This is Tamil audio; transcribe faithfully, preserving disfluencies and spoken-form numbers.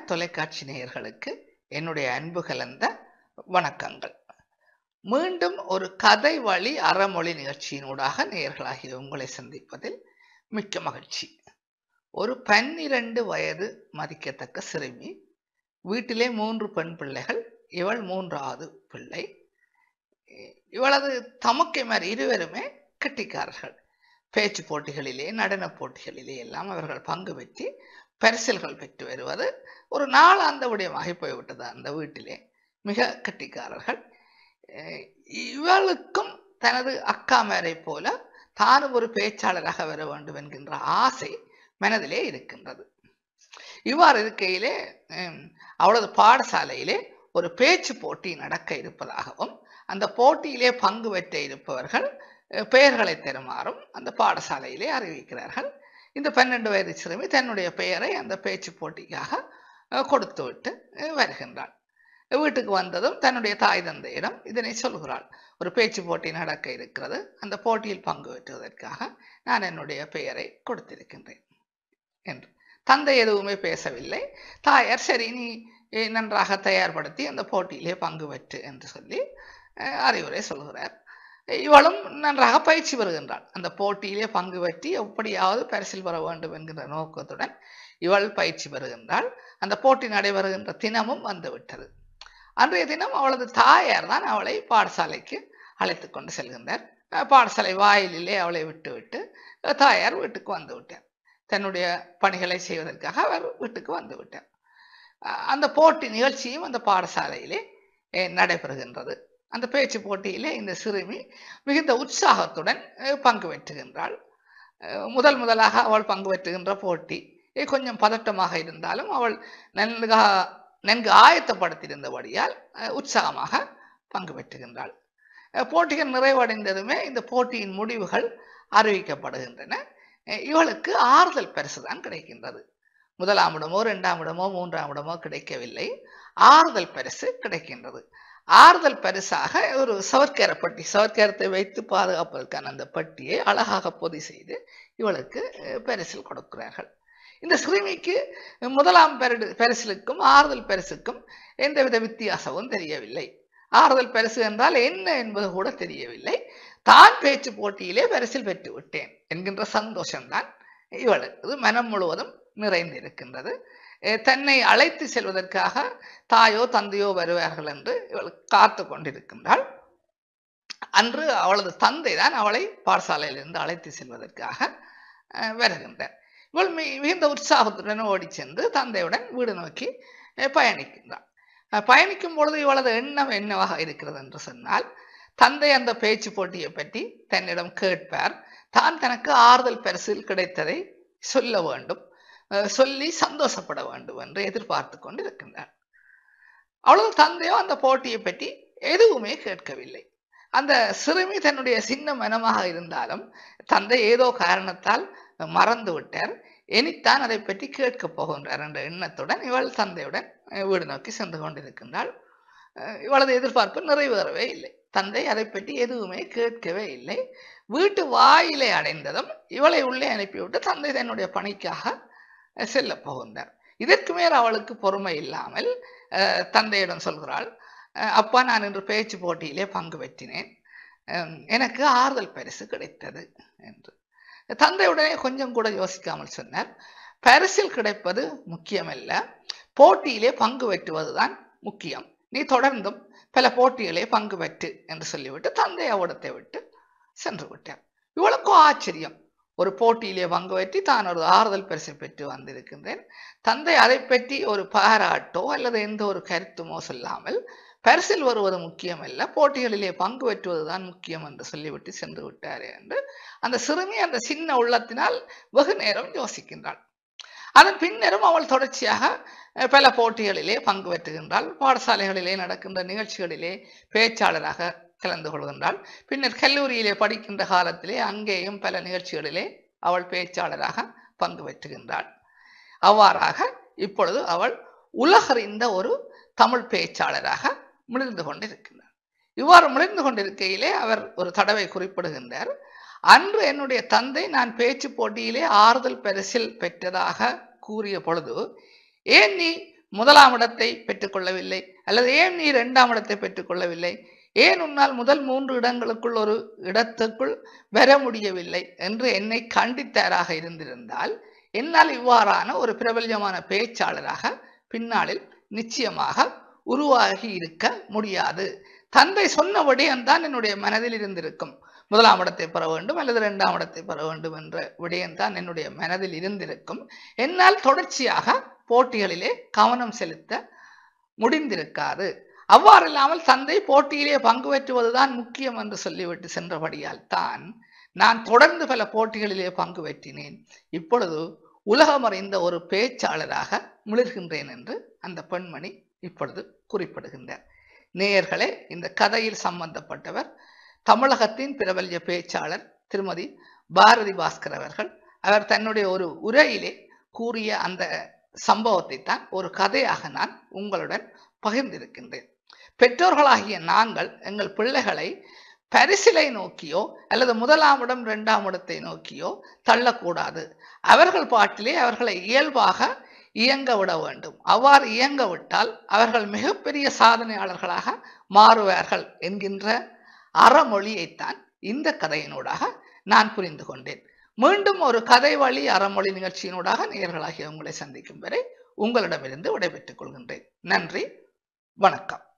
தொலைக்காட்சி நேயர்களுக்கு என்னுடைய அன்பு கலந்த வணக்கங்கள். மீண்டும் ஒரு கதை வழி அறமொழி நிகழ்ச்சியினூடாக நேயர்களாகிய உங்களை சந்திப்பதில் மிக்க மகிழ்ச்சி. ஒரு பன்னிரண்டு வயது மதிக்கத்தக்க சிறுமி, வீட்டிலே மூன்று பெண் பிள்ளைகள், இவள் மூன்றாவது பிள்ளை. இவளது தமக்கைமார் இருவருமே கெட்டிக்காரர்கள். பேச்சு போட்டிகளிலே, நடன போட்டிகளிலே எல்லாம் அவர்கள் பங்கு பெற்றி பரிசில்கள் பெற்று வருவது ஒரு நாளாந்த விடயமாகி போய்விட்டது. அந்த வீட்டிலே மிக கெட்டிக்காரர்கள். இவளுக்கும் தனது அக்காமாரை போல தானும் ஒரு பேச்சாளராக வர வேண்டும் என்கின்ற ஆசை மனதிலே இருக்கின்றது. இவ்வாறு இருக்கையிலே அவளது பாடசாலையிலே ஒரு பேச்சு போட்டி நடக்க இருப்பதாகவும், அந்த போட்டியிலே பங்கு பெற்ற இருப்பவர்கள் பெயர்களை தருமாறும் அந்த பாடசாலையிலே அறிவிக்கிறார்கள். இந்த பன்னெண்டு வயது சிறுமி தன்னுடைய பெயரை அந்த பேச்சு போட்டிக்காக கொடுத்து விட்டு வருகின்றாள். வீட்டுக்கு வந்ததும் தன்னுடைய தாய் தந்தையிடம் இதனை சொல்கிறாள். ஒரு பேச்சு போட்டி நடக்க இருக்கிறது, அந்த போட்டியில் பங்கு பெற்றுவதற்காக நான் என்னுடைய பெயரை கொடுத்திருக்கின்றேன் என்று. தந்தை எதுவுமே பேசவில்லை. தாயார், சரி நீ நன்றாக தயார்படுத்தி அந்த போட்டியிலே பங்கு பெற்று என்று சொல்லி அறிவுரை சொல்கிறார். இவளும் நன்றாக பயிற்சி பெறுகின்றாள். அந்த போட்டியிலே பங்கு பெற்றி எப்படியாவது பரிசில் பெற வேண்டும் என்கின்ற நோக்கத்துடன் இவள் பயிற்சி பெறுகின்றாள். அந்த போட்டி நடைபெறுகின்ற தினமும் வந்துவிட்டது. அன்றைய தினம் அவளது தாயார் தான் அவளை பாடசாலைக்கு அழைத்து கொண்டு செல்கின்றார். பாடசாலை வாயிலே அவளை விட்டு விட்டு தாயார் வீட்டுக்கு வந்து விட்டார். தன்னுடைய பணிகளை செய்வதற்காக அவர் வீட்டுக்கு வந்து விட்டார். அந்த போட்டி நிகழ்ச்சியும் அந்த பாடசாலையிலே நடைபெறுகின்றது. அந்த பேச்சு போட்டியிலே இந்த சிறுமி மிகுந்த உற்சாகத்துடன் பங்கு பெற்றுகின்றாள். முதல் முதலாக அவள் பங்கு பெற்றுகின்ற போட்டி கொஞ்சம் பதட்டமாக இருந்தாலும் அவள் நன்கு நன்கு ஆயத்தப்படுத்தியிருந்தபடியால் உற்சாகமாக பங்கு பெற்றுகின்றாள். போட்டிகள் நிறைவடைந்ததுமே இந்த போட்டியின் முடிவுகள் அறிவிக்கப்படுகின்றன. இவளுக்கு ஆறுதல் பரிசு தான் கிடைக்கின்றது. முதலாம் இடமோ இரண்டாம் இடமோ மூன்றாம் இடமோ கிடைக்கவில்லை, ஆறுதல் பரிசு கிடைக்கின்றது. ஆறுதல் பரிசாக ஒரு சவர்க்கர பட்டி, சவர்க்கரத்தை வைத்து பாதுகாப்பதற்கான அந்த பட்டியை அழகாக பொதி செய்து இவளுக்கு பரிசில் கொடுக்கிறார்கள். இந்த சிறுமிக்கு முதலாம் பரிசிலுக்கும் ஆறுதல் பரிசுக்கும் எந்தவித வித்தியாசமும் தெரியவில்லை. ஆறுதல் பரிசு என்றால் என்ன என்பது கூட தெரியவில்லை. தான் பேச்சு போட்டியிலே பரிசில் பெற்று விட்டேன் என்கின்ற சந்தோஷம்தான் இவளுக்கு மனம் முழுவதும் நிறைந்திருக்கின்றது. தன்னை அழைத்து செல்வதற்காக தாயோ தந்தையோ வருவார்கள் என்று இவள் காத்து கொண்டிருக்கின்றாள். அன்று அவளது தந்தை தான் அவளை பாடசாலையிலிருந்து அழைத்து செல்வதற்காக வருகின்றார். இவள் மிகுந்த உற்சாகத்துடன் ஓடி சென்று தந்தையுடன் வீடு நோக்கி பயணிக்கின்றாள். பயணிக்கும் பொழுது இவளது எண்ணம் என்னவாக இருக்கிறது என்று சொன்னால், தந்தை அந்த பேச்சு போட்டியை பற்றி தன்னிடம் கேட்பார். தான் தனக்கு ஆறுதல் பரிசில் கிடைத்ததை சொல்ல வேண்டும், சொல்லி சந்தோஷப்பட வேண்டும் என்று எதிர்பார்த்து கொண்டு இருக்கின்றார். அவளது தந்தையோ அந்த போட்டியை பற்றி எதுவுமே கேட்கவில்லை. அந்த சிறுமி தன்னுடைய சின்ன மனமாக இருந்தாலும் தந்தை ஏதோ காரணத்தால் மறந்து விட்டார், இனித்தான் அதை பற்றி கேட்கப் போகின்றார் என்ற எண்ணத்துடன் இவள் தந்தையுடன் வீடு நோக்கி சென்று கொண்டிருக்கின்றாள். இவளது எதிர்பார்ப்பு நிறைவேறவே இல்லை. தந்தை அதை பற்றி எதுவுமே கேட்கவே இல்லை. வீட்டு வாயிலை அடைந்ததும் இவளை உள்ளே அனுப்பிவிட்டு தந்தை தன்னுடைய பணிக்காக செல்ல போகின்றார். இதற்கு மேல் அவளுக்கு பொறுமை இல்லாமல் தந்தையிடம் சொல்கிறாள், அப்பா, நான் இன்று பேச்சு போட்டியிலே பங்கு பெற்றினேன், எனக்கு ஆறுதல் பரிசு கிடைத்தது என்று. தந்தையுடனே கொஞ்சம் கூட யோசிக்காமல் சொன்னார், பரிசில் கிடைப்பது முக்கியமல்ல, போட்டியிலே பங்கு பெற்றுவதுதான் முக்கியம், நீ தொடர்ந்தும் பல போட்டிகளே பங்கு பெற்று என்று சொல்லிவிட்டு தந்தை அவ்விடத்தை விட்டு சென்று விட்டார். இவளுக்கும் ஆச்சரியம், ஒரு போட்டியிலே பங்கு பெற்றி தான் ஒரு ஆறுதல் பரிசு பெற்று வந்திருக்கின்றேன். தந்தை அதை பற்றி ஒரு பாராட்டோ அல்லது எந்த ஒரு கருத்துமோ சொல்லாமல், பரிசில் வருவது முக்கியம் அல்ல, போட்டிகளிலே பங்கு பெற்றுவதுதான் முக்கியம் என்று சொல்லிவிட்டு சென்று விட்டாரே என்று அந்த சிறுமி அந்த சின்ன உள்ளத்தினால் வெகு நேரம் யோசிக்கின்றாள். அதன் பின்னரும் அவள் தொடர்ச்சியாக பல போட்டிகளிலே பங்கு பெற்றுகின்றாள். பாடசாலைகளிலே நடக்கின்ற நிகழ்ச்சிகளிலே பேச்சாளராக கலந்து கொள்கின்றாள். பின்னர் கல்லூரியிலே படிக்கின்ற காலத்திலே அங்கேயும் பல நிகழ்ச்சிகளிலே அவள் பேச்சாளராக பங்கு பெற்றுகின்றாள். அவ்வாறாக இப்பொழுது அவள் உலகறிந்த ஒரு தமிழ் பேச்சாளராக மிளிர்ந்து கொண்டிருக்கின்றார். இவ்வாறு மிளிர்ந்து கொண்டிருக்கையிலே அவர் ஒரு தடவை குறிப்பிடுகின்றார், அன்று என்னுடைய தந்தை நான் பேச்சு போட்டியிலே ஆறுதல் பரிசில் பெற்றதாக கூறிய பொழுது, ஏன் நீ முதலாம் இடத்தை பெற்றுக்கொள்ளவில்லை, அல்லது ஏன் நீ இரண்டாம் இடத்தை பெற்றுக்கொள்ளவில்லை, ஏன் உன்னால் முதல் மூன்று இடங்களுக்குள் ஒரு இடத்துக்குள் வர முடியவில்லை என்று என்னை கண்டித்தாராக இருந்திருந்தால் என்னால் இவ்வாறான ஒரு பிரபல்யமான பேச்சாளராக பின்னாளில் நிச்சயமாக உருவாகி இருக்க முடியாது. தந்தை சொன்ன விடயம்தான் என்னுடைய மனதில் இருந்திருக்கும். முதலாம் இடத்தை பெற வேண்டும் அல்லது இரண்டாம் இடத்தை பெற வேண்டும் என்ற விடயம்தான் என்னுடைய மனதில் இருந்திருக்கும். என்னால் தொடர்ச்சியாக போட்டிகளிலே கவனம் செலுத்த முடிந்திருக்காது. அவ்வாறு இல்லாமல் தந்தை போட்டியிலே பங்கு பெற்றுவதுதான் முக்கியம் என்று சொல்லிவிட்டு சென்றபடியால் தான் நான் தொடர்ந்து பல போட்டிகளிலே பங்கு பெற்றினேன். இப்பொழுது உலகம் அறிந்த ஒரு பேச்சாளராக மிளிர்கின்றேன் என்று அந்த பெண்மணி இப்பொழுது குறிப்பிடுகின்றார். நேயர்களே, இந்த கதையில் சம்பந்தப்பட்டவர் தமிழகத்தின் பிரபல்ய பேச்சாளர் திருமதி பாரதி பாஸ்கர் அவர்கள். அவர் தன்னுடைய ஒரு உரையிலே கூறிய அந்த சம்பவத்தை தான் ஒரு கதையாக நான் உங்களுடன் பகிர்ந்திருக்கின்றேன். பெற்றோர்களாகிய நாங்கள் எங்கள் பிள்ளைகளை பரிசிலை நோக்கியோ அல்லது முதலாம் இடம் இரண்டாம் இடத்தை நோக்கியோ தள்ளக்கூடாது. அவர்கள் பாட்டிலே அவர்களை இயல்பாக இயங்க விட வேண்டும். அவ்வாறு இயங்க விட்டால் அவர்கள் மிகப்பெரிய சாதனையாளர்களாக மாறுவார்கள் என்கின்ற அறமொழியைத்தான் இந்த கதையினூடாக நான் புரிந்து கொண்டேன். மீண்டும் ஒரு கதை வழி அறமொழி நிகழ்ச்சியினூடாக நேயர்களாகிய உங்களை சந்திக்கும் வரை உங்களிடமிருந்து விடைபெற்றுக் கொள்கின்றேன். நன்றி, வணக்கம்.